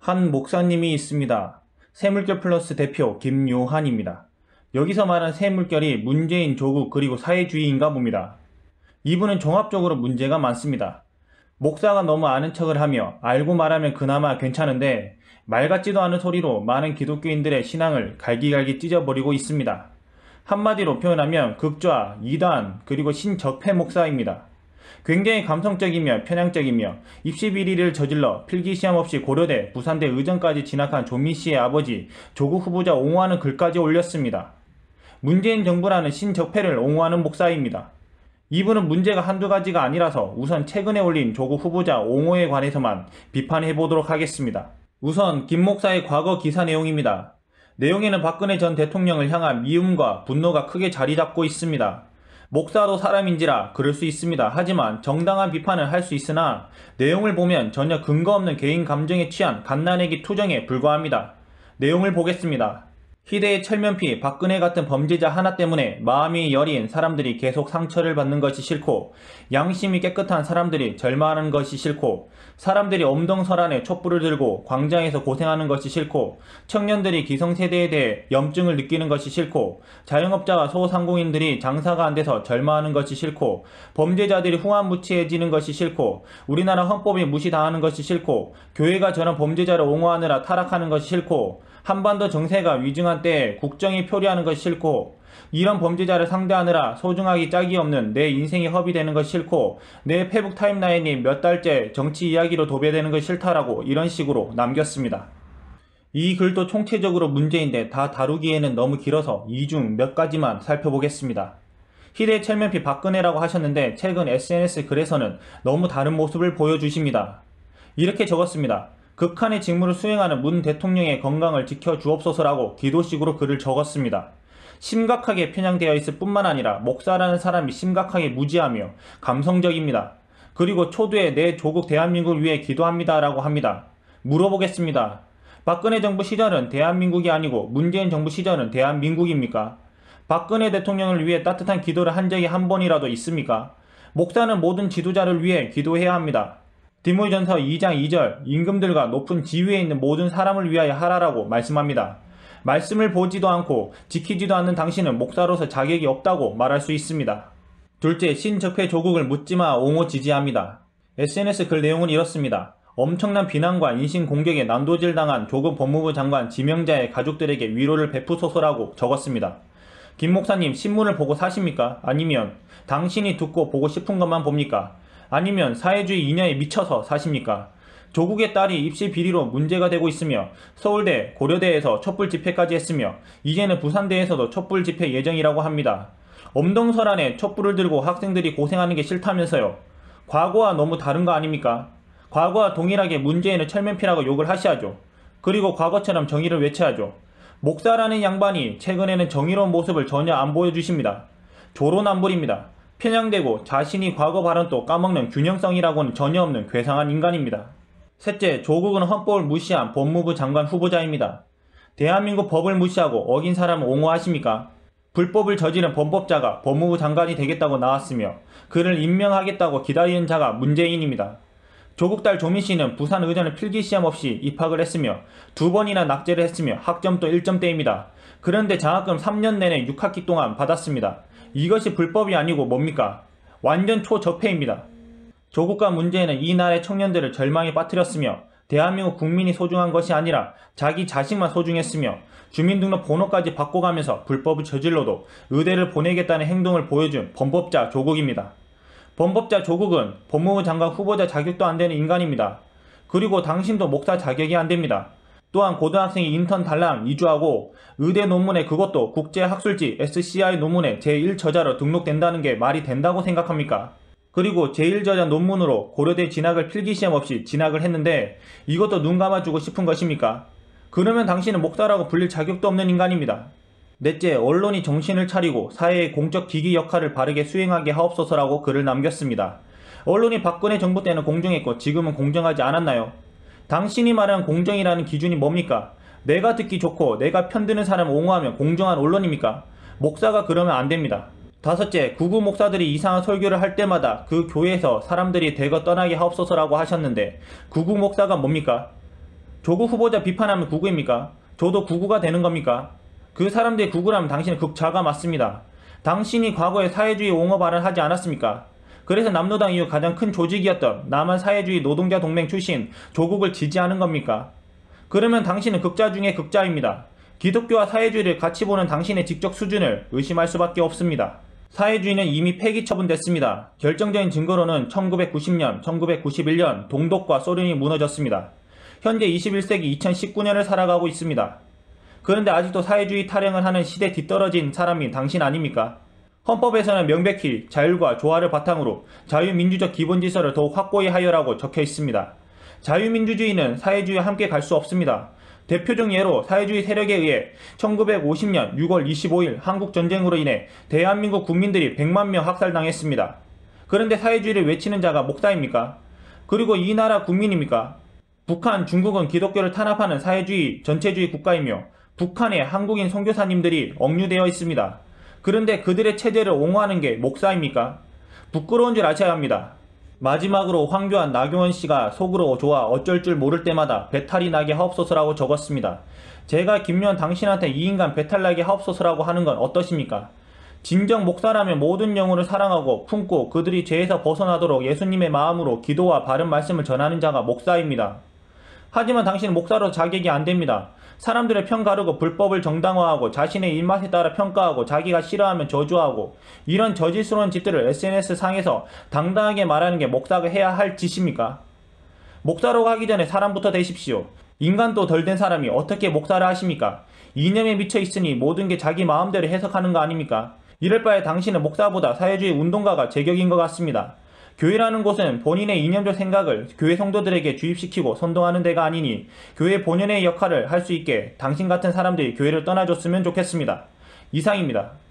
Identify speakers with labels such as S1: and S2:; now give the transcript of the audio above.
S1: 한 목사님이 있습니다. 새물결 플러스 대표 김요한입니다. 여기서 말한 새물결이 문재인 조국 그리고 사회주의인가 봅니다. 이분은 종합적으로 문제가 많습니다. 목사가 너무 아는 척을 하며 알고 말하면 그나마 괜찮은데 말 같지도 않은 소리로 많은 기독교인들의 신앙을 갈기갈기 찢어버리고 있습니다. 한마디로 표현하면 극좌, 이단, 그리고 신적폐 목사입니다. 굉장히 감성적이며 편향적이며 입시 비리를 저질러 필기시험 없이 고려대, 부산대 의전까지 진학한 조민씨의 아버지 조국 후보자 옹호하는 글까지 올렸습니다. 문재인 정부라는 신적폐를 옹호하는 목사입니다. 이분은 문제가 한두 가지가 아니라서 우선 최근에 올린 조국 후보자 옹호에 관해서만 비판해 보도록 하겠습니다. 우선 김 목사의 과거 기사 내용입니다. 내용에는 박근혜 전 대통령을 향한 미움과 분노가 크게 자리 잡고 있습니다. 목사도 사람인지라 그럴 수 있습니다. 하지만 정당한 비판을 할 수 있으나 내용을 보면 전혀 근거 없는 개인 감정에 취한 갓난애기 투정에 불과합니다. 내용을 보겠습니다. 희대의 철면피 박근혜 같은 범죄자 하나 때문에 마음이 여린 사람들이 계속 상처를 받는 것이 싫고, 양심이 깨끗한 사람들이 절망하는 것이 싫고, 사람들이 엄동설안에 촛불을 들고 광장에서 고생하는 것이 싫고, 청년들이 기성세대에 대해 염증을 느끼는 것이 싫고, 자영업자와 소상공인들이 장사가 안 돼서 절망하는 것이 싫고, 범죄자들이 후한무치해지는 것이 싫고, 우리나라 헌법이 무시당하는 것이 싫고, 교회가 저런 범죄자를 옹호하느라 타락하는 것이 싫고, 한반도 정세가 위중한 때에 국정이 표류하는 것이 싫고, 이런 범죄자를 상대하느라 소중하기 짝이 없는 내 인생이 허비되는 것이 싫고, 내 페북 타임라인이 몇 달째 정치 이야기로 도배되는 것이 싫다라고 이런 식으로 남겼습니다. 이 글도 총체적으로 문제인데 다 다루기에는 너무 길어서 이 중 몇 가지만 살펴보겠습니다. 희대의 철면피 박근혜라고 하셨는데 최근 SNS 글에서는 너무 다른 모습을 보여주십니다. 이렇게 적었습니다. 극한의 직무를 수행하는 문 대통령의 건강을 지켜주옵소서라고 기도식으로 글을 적었습니다. 심각하게 편향되어 있을 뿐만 아니라 목사라는 사람이 심각하게 무지하며 감성적입니다. 그리고 초두에 내 조국 대한민국을 위해 기도합니다 라고 합니다. 물어보겠습니다. 박근혜 정부 시절은 대한민국이 아니고 문재인 정부 시절은 대한민국입니까? 박근혜 대통령을 위해 따뜻한 기도를 한 적이 한 번이라도 있습니까? 목사는 모든 지도자를 위해 기도해야 합니다. 디모전서 2장 2절 임금들과 높은 지위에 있는 모든 사람을 위하여 하라라고 말씀합니다. 말씀을 보지도 않고 지키지도 않는 당신은 목사로서 자격이 없다고 말할 수 있습니다. 둘째, 신적폐 조국을 묻지마 옹호 지지합니다. SNS 글 내용은 이렇습니다. 엄청난 비난과 인신공격에 난도질당한 조국 법무부 장관 지명자의 가족들에게 위로를 베푸소서라고 적었습니다. 김 목사님, 신문을 보고 사십니까? 아니면 당신이 듣고 보고 싶은 것만 봅니까? 아니면 사회주의 인연에 미쳐서 사십니까? 조국의 딸이 입시 비리로 문제가 되고 있으며 서울대, 고려대에서 촛불 집회까지 했으며 이제는 부산대에서도 촛불 집회 예정이라고 합니다. 엄동설안에 촛불을 들고 학생들이 고생하는 게 싫다면서요. 과거와 너무 다른 거 아닙니까? 과거와 동일하게 문재인을 철면피라고 욕을 하셔야죠. 그리고 과거처럼 정의를 외쳐야죠. 목사라는 양반이 최근에는 정의로운 모습을 전혀 안 보여주십니다. 조로남불입니다. 편향되고 자신이 과거 발언도 까먹는 균형성이라고는 전혀 없는 괴상한 인간입니다. 셋째, 조국은 헌법을 무시한 법무부 장관 후보자입니다. 대한민국 법을 무시하고 어긴 사람을 옹호하십니까? 불법을 저지른 범법자가 법무부 장관이 되겠다고 나왔으며 그를 임명하겠다고 기다리는 자가 문재인입니다. 조국 딸 조민씨는 부산 의전을 필기시험 없이 입학을 했으며 2번이나 낙제를 했으며 학점도 1점대입니다. 그런데 장학금 3년 내내 6학기 동안 받았습니다. 이것이 불법이 아니고 뭡니까? 완전 초적폐입니다. 조국과 문재인은 이 나라의 청년들을 절망에 빠뜨렸으며 대한민국 국민이 소중한 것이 아니라 자기 자식만 소중했으며 주민등록 번호까지 바꿔가면서 불법을 저질러도 의대를 보내겠다는 행동을 보여준 범법자 조국입니다. 범법자 조국은 법무부 장관 후보자 자격도 안 되는 인간입니다. 그리고 당신도 목사 자격이 안 됩니다. 또한 고등학생이 인턴 달랑 2주하고 의대 논문에 그것도 국제학술지 SCI 논문에 제1저자로 등록된다는 게 말이 된다고 생각합니까? 그리고 제1저자 논문으로 고려대 진학을 필기시험 없이 진학을 했는데 이것도 눈 감아주고 싶은 것입니까? 그러면 당신은 목사라고 불릴 자격도 없는 인간입니다. 넷째, 언론이 정신을 차리고 사회의 공적 기기 역할을 바르게 수행하게 하옵소서라고 글을 남겼습니다. 언론이 박근혜 정부 때는 공정했고 지금은 공정하지 않았나요? 당신이 말하는 공정이라는 기준이 뭡니까? 내가 듣기 좋고 내가 편드는 사람을 옹호하면 공정한 언론입니까? 목사가 그러면 안 됩니다. 다섯째, 구구 목사들이 이상한 설교를 할 때마다 그 교회에서 사람들이 대거 떠나게 하옵소서라고 하셨는데 구구 목사가 뭡니까? 조국 후보자 비판하면 구구입니까? 저도 구구가 되는 겁니까? 그 사람들이 구구라면 당신은 극좌가 맞습니다. 당신이 과거에 사회주의 옹호 발언하지 않았습니까? 그래서 남노당 이후 가장 큰 조직이었던 남한사회주의 노동자 동맹 출신 조국을 지지하는 겁니까? 그러면 당신은 극좌 중의 극좌입니다. 기독교와 사회주의를 같이 보는 당신의 지적 수준을 의심할 수밖에 없습니다. 사회주의는 이미 폐기 처분됐습니다. 결정적인 증거로는 1990년, 1991년 동독과 소련이 무너졌습니다. 현재 21세기 2019년을 살아가고 있습니다. 그런데 아직도 사회주의 타령을 하는 시대 뒤떨어진 사람이 당신 아닙니까? 헌법에서는 명백히 자율과 조화를 바탕으로 자유민주적 기본질서를 더욱 확고히 하여라고 적혀 있습니다. 자유민주주의는 사회주의와 함께 갈 수 없습니다. 대표적 예로 사회주의 세력에 의해 1950년 6월 25일 한국전쟁으로 인해 대한민국 국민들이 100만 명 학살당했습니다. 그런데 사회주의를 외치는 자가 목사입니까? 그리고 이 나라 국민입니까? 북한, 중국은 기독교를 탄압하는 사회주의, 전체주의 국가이며 북한에 한국인 선교사님들이 억류되어 있습니다. 그런데 그들의 체제를 옹호하는 게 목사입니까? 부끄러운 줄 아셔야 합니다. 마지막으로 황교안, 나경원 씨가 속으로 좋아 어쩔 줄 모를 때마다 배탈이 나게 하옵소서라고 적었습니다. 제가 김요한 당신한테 이 인간 배탈 나게 하옵소서라고 하는 건 어떠십니까? 진정 목사라면 모든 영혼을 사랑하고 품고 그들이 죄에서 벗어나도록 예수님의 마음으로 기도와 바른 말씀을 전하는 자가 목사입니다. 하지만 당신은 목사로 자격이 안 됩니다. 사람들의 편 가르고 불법을 정당화하고 자신의 입맛에 따라 평가하고 자기가 싫어하면 저주하고 이런 저질스러운 짓들을 SNS 상에서 당당하게 말하는 게 목사가 해야 할 짓입니까? 목사로 하기 전에 사람부터 되십시오. 인간도 덜 된 사람이 어떻게 목사를 하십니까? 이념에 미쳐 있으니 모든 게 자기 마음대로 해석하는 거 아닙니까? 이럴 바에 당신은 목사보다 사회주의 운동가가 제격인 것 같습니다. 교회라는 곳은 본인의 이념적 생각을 교회 성도들에게 주입시키고 선동하는 데가 아니니 교회 본연의 역할을 할 수 있게 당신 같은 사람들이 교회를 떠나줬으면 좋겠습니다. 이상입니다.